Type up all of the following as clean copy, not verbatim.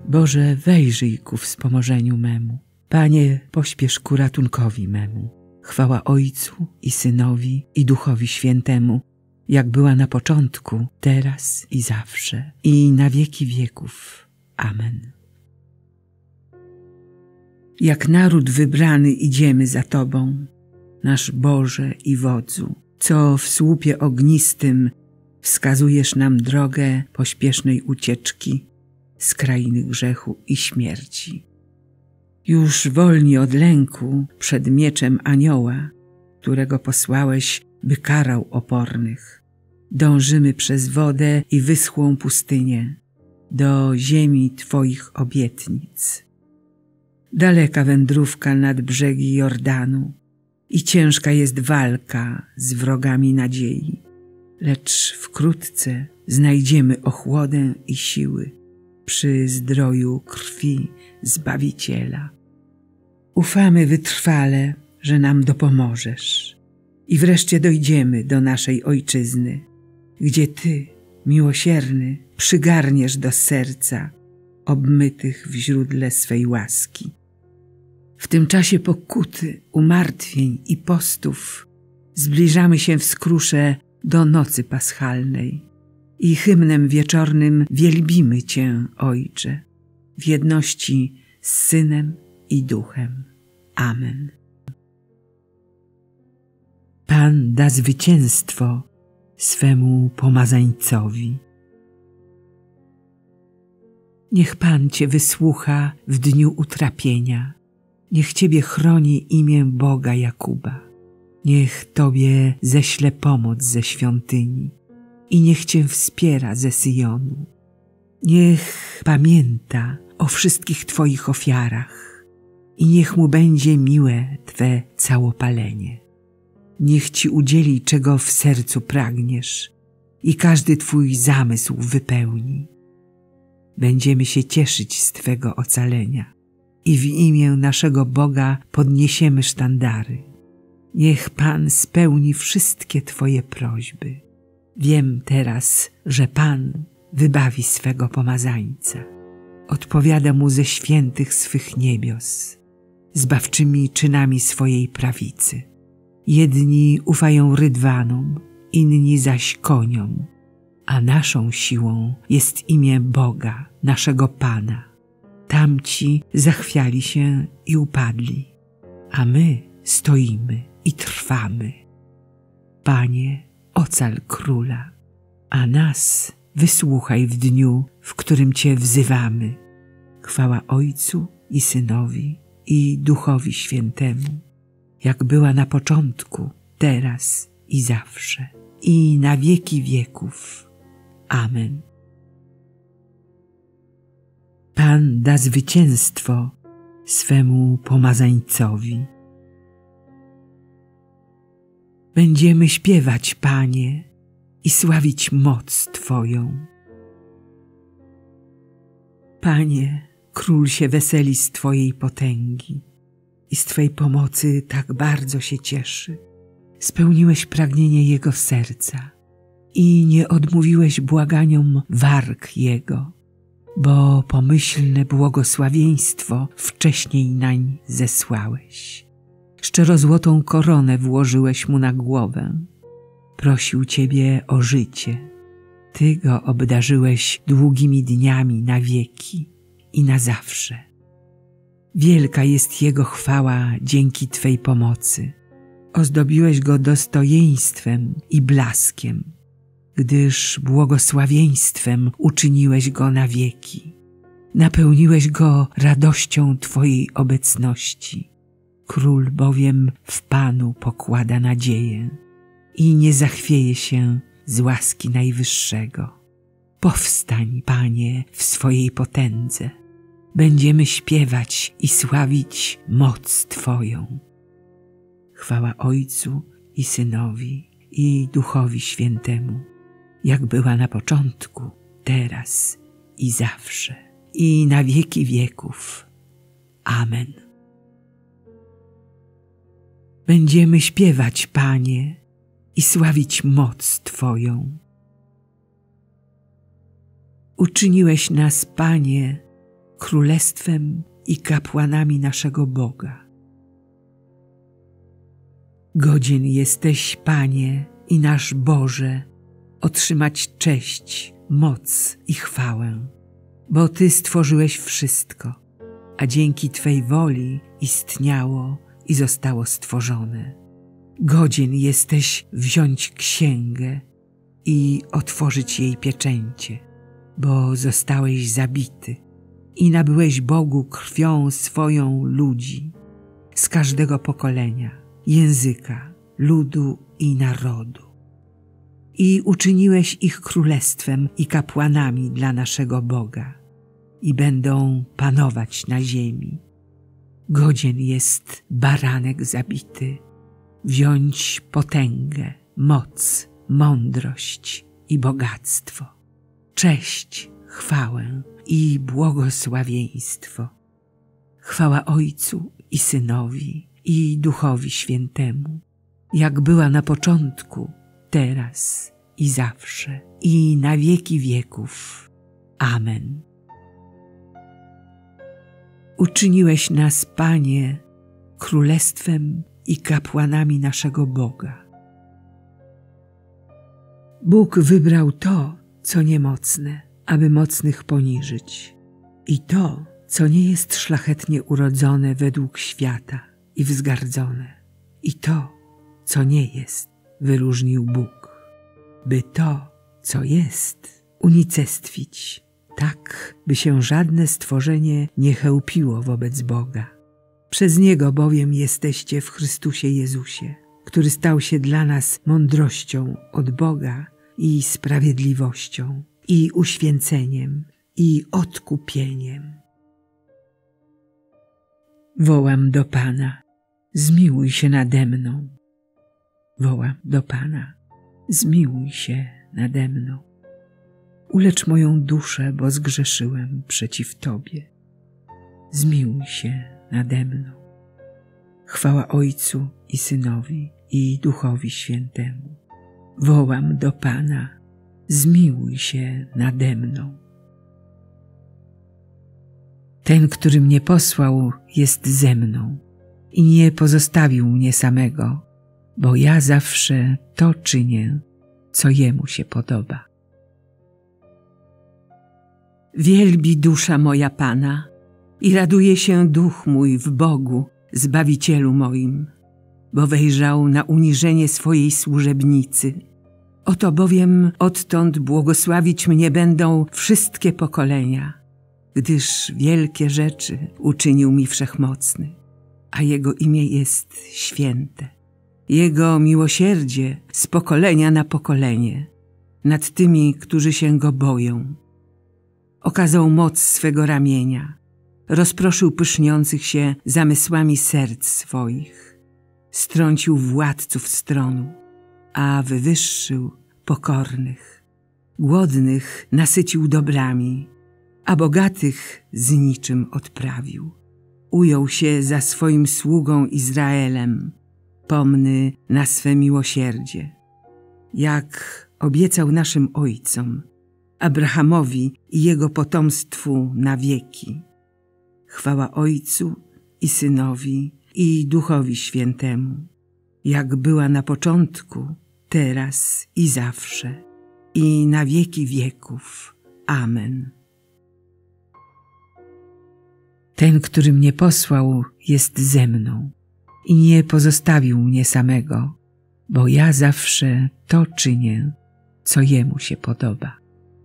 Boże, wejrzyj ku wspomożeniu memu. Panie, pośpiesz ku ratunkowi memu. Chwała Ojcu i Synowi i Duchowi Świętemu, jak była na początku, teraz i zawsze, i na wieki wieków. Amen. Jak naród wybrany idziemy za Tobą, nasz Boże i Wodzu, co w słupie ognistym wskazujesz nam drogę pośpiesznej ucieczki z krainy grzechu i śmierci. Już wolni od lęku przed mieczem anioła, którego posłałeś, by karał opornych, dążymy przez wodę i wyschłą pustynię do ziemi Twoich obietnic. Daleka wędrówka nad brzegi Jordanu i ciężka jest walka z wrogami nadziei, lecz wkrótce znajdziemy ochłodę i siły przy zdroju krwi Zbawiciela. Ufamy wytrwale, że nam dopomożesz i wreszcie dojdziemy do naszej Ojczyzny, gdzie Ty, miłosierny, przygarniesz do serca obmytych w źródle swej łaski. W tym czasie pokuty, umartwień i postów zbliżamy się w skrusze do nocy paschalnej i hymnem wieczornym wielbimy Cię, Ojcze, w jedności z Synem i Duchem. Amen. Pan da zwycięstwo swemu pomazańcowi. Niech Pan Cię wysłucha w dniu utrapienia. Niech Ciebie chroni imię Boga Jakuba. Niech Tobie ześle pomoc ze świątyni i niech Cię wspiera ze Syjonu. Niech pamięta o wszystkich Twoich ofiarach i niech Mu będzie miłe Twe całopalenie. Niech Ci udzieli, czego w sercu pragniesz i każdy Twój zamysł wypełni. Będziemy się cieszyć z Twego ocalenia i w imię naszego Boga podniesiemy sztandary. Niech Pan spełni wszystkie Twoje prośby. Wiem teraz, że Pan wybawi swego pomazańca. Odpowiada Mu ze świętych swych niebios, zbawczymi czynami swojej prawicy. Jedni ufają rydwanom, inni zaś koniom, a naszą siłą jest imię Boga, naszego Pana. Tamci zachwiali się i upadli, a my stoimy i trwamy. Panie, ocal króla, a nas wysłuchaj w dniu, w którym Cię wzywamy. Chwała Ojcu i Synowi i Duchowi Świętemu, jak była na początku, teraz i zawsze, i na wieki wieków. Amen. Pan da zwycięstwo swemu pomazańcowi. Będziemy śpiewać, Panie, i sławić moc Twoją. Panie, Król się weseli z Twojej potęgi i z Twej pomocy tak bardzo się cieszy. Spełniłeś pragnienie Jego serca i nie odmówiłeś błaganiom warg Jego, bo pomyślne błogosławieństwo wcześniej nań zesłałeś. Szczerozłotą koronę włożyłeś mu na głowę. Prosił Ciebie o życie. Ty go obdarzyłeś długimi dniami na wieki i na zawsze. Wielka jest Jego chwała dzięki Twej pomocy. Ozdobiłeś go dostojeństwem i blaskiem, gdyż błogosławieństwem uczyniłeś go na wieki. Napełniłeś go radością Twojej obecności. Król bowiem w Panu pokłada nadzieję i nie zachwieje się z łaski Najwyższego. Powstań, Panie, w swojej potędze. Będziemy śpiewać i sławić moc Twoją. Chwała Ojcu i Synowi i Duchowi Świętemu, jak była na początku, teraz i zawsze, i na wieki wieków. Amen. Będziemy śpiewać, Panie, i sławić moc Twoją. Uczyniłeś nas, Panie, królestwem i kapłanami naszego Boga. Godzien jesteś, Panie i nasz Boże, otrzymać cześć, moc i chwałę, bo Ty stworzyłeś wszystko, a dzięki Twej woli istniało i zostało stworzone. Godzien jesteś wziąć księgę i otworzyć jej pieczęcie, bo zostałeś zabity i nabyłeś Bogu krwią swoją ludzi z każdego pokolenia, języka, ludu i narodu. I uczyniłeś ich królestwem i kapłanami dla naszego Boga i będą panować na ziemi. Godzien jest baranek zabity, wziąć potęgę, moc, mądrość i bogactwo, cześć, chwałę i błogosławieństwo. Chwała Ojcu i Synowi i Duchowi Świętemu, jak była na początku, teraz i zawsze, i na wieki wieków. Amen. Uczyniłeś nas, Panie, królestwem i kapłanami naszego Boga. Bóg wybrał to, co niemocne, aby mocnych poniżyć, i to, co nie jest szlachetnie urodzone według świata i wzgardzone, i to, co nie jest, wyróżnił Bóg, by to, co jest, unicestwić, tak, by się żadne stworzenie nie chełpiło wobec Boga. Przez Niego bowiem jesteście w Chrystusie Jezusie, który stał się dla nas mądrością od Boga i sprawiedliwością, i uświęceniem, i odkupieniem. Wołam do Pana, zmiłuj się nade mną. Wołam do Pana, zmiłuj się nade mną. Ulecz moją duszę, bo zgrzeszyłem przeciw Tobie. Zmiłuj się nade mną. Chwała Ojcu i Synowi i Duchowi Świętemu. Wołam do Pana, zmiłuj się nade mną. Ten, który mnie posłał, jest ze mną i nie pozostawił mnie samego, bo ja zawsze to czynię, co Jemu się podoba. Wielbi dusza moja Pana i raduje się duch mój w Bogu, Zbawicielu moim, bo wejrzał na uniżenie swojej służebnicy. Oto bowiem odtąd błogosławić mnie będą wszystkie pokolenia, gdyż wielkie rzeczy uczynił mi Wszechmocny, a Jego imię jest święte. Jego miłosierdzie z pokolenia na pokolenie nad tymi, którzy się Go boją. Okazał moc swego ramienia, rozproszył pyszniących się zamysłami serc swoich, strącił władców stronu, a wywyższył pokornych. Głodnych nasycił dobrami, a bogatych z niczym odprawił. Ujął się za swoim sługą Izraelem, pomny na swe miłosierdzie, jak obiecał naszym ojcom, Abrahamowi i jego potomstwu na wieki. Chwała Ojcu i Synowi i Duchowi Świętemu, jak była na początku, teraz i zawsze, i na wieki wieków. Amen. Ten, który mnie posłał, jest ze mną i nie pozostawił mnie samego, bo ja zawsze to czynię, co Jemu się podoba.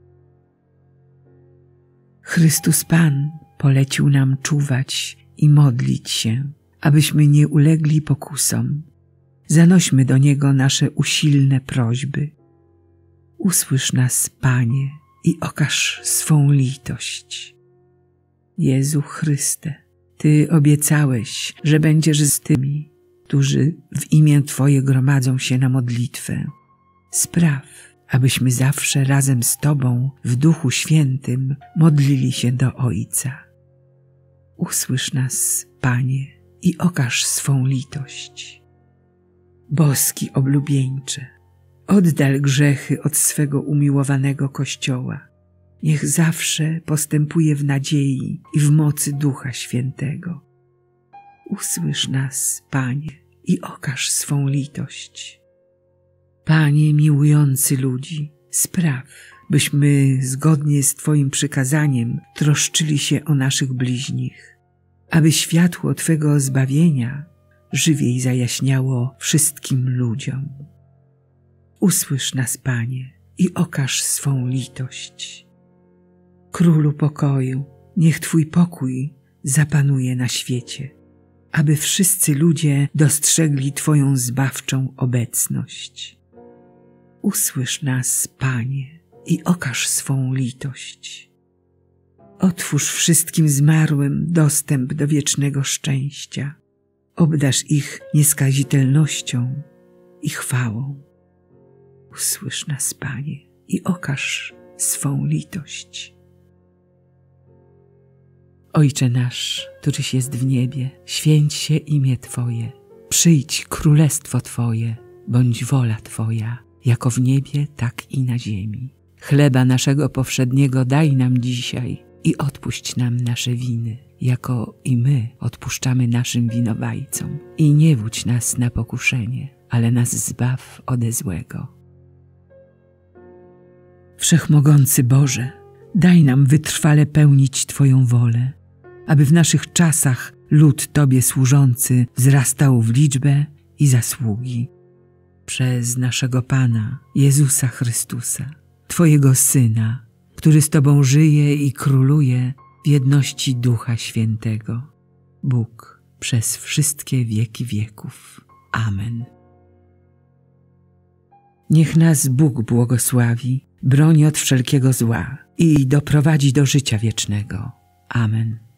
Chrystus Pan polecił nam czuwać i modlić się, abyśmy nie ulegli pokusom. Zanośmy do Niego nasze usilne prośby. Usłysz nas, Panie, i okaż swą litość. Jezu Chryste, Ty obiecałeś, że będziesz z tymi, którzy w imię Twoje gromadzą się na modlitwę. Spraw, abyśmy zawsze razem z Tobą w Duchu Świętym modlili się do Ojca. Usłysz nas, Panie, i okaż swą litość. Boski oblubieńcze, oddal grzechy od swego umiłowanego Kościoła niech zawsze postępuje w nadziei i w mocy Ducha Świętego. Usłysz nas, Panie, i okaż swą litość. Panie miłujący ludzi, spraw, byśmy zgodnie z Twoim przykazaniem troszczyli się o naszych bliźnich, aby światło Twego zbawienia żywiej zajaśniało wszystkim ludziom. Usłysz nas, Panie, i okaż swą litość. Królu pokoju, niech Twój pokój zapanuje na świecie, aby wszyscy ludzie dostrzegli Twoją zbawczą obecność. Usłysz nas, Panie, i okaż swą litość. Otwórz wszystkim zmarłym dostęp do wiecznego szczęścia. Obdarz ich nieskazitelnością i chwałą. Usłysz nas, Panie, i okaż swą litość. Ojcze nasz, któryś jest w niebie, święć się imię Twoje. Przyjdź królestwo Twoje, bądź wola Twoja, jako w niebie, tak i na ziemi. Chleba naszego powszedniego daj nam dzisiaj i odpuść nam nasze winy, jako i my odpuszczamy naszym winowajcom. I nie wódź nas na pokuszenie, ale nas zbaw ode złego. Wszechmogący Boże, daj nam wytrwale pełnić Twoją wolę, aby w naszych czasach lud Tobie służący wzrastał w liczbę i zasługi. Przez naszego Pana, Jezusa Chrystusa, Twojego Syna, który z Tobą żyje i króluje w jedności Ducha Świętego, Bóg przez wszystkie wieki wieków. Amen. Niech nas Bóg błogosławi, broni od wszelkiego zła i doprowadzi do życia wiecznego. Amen.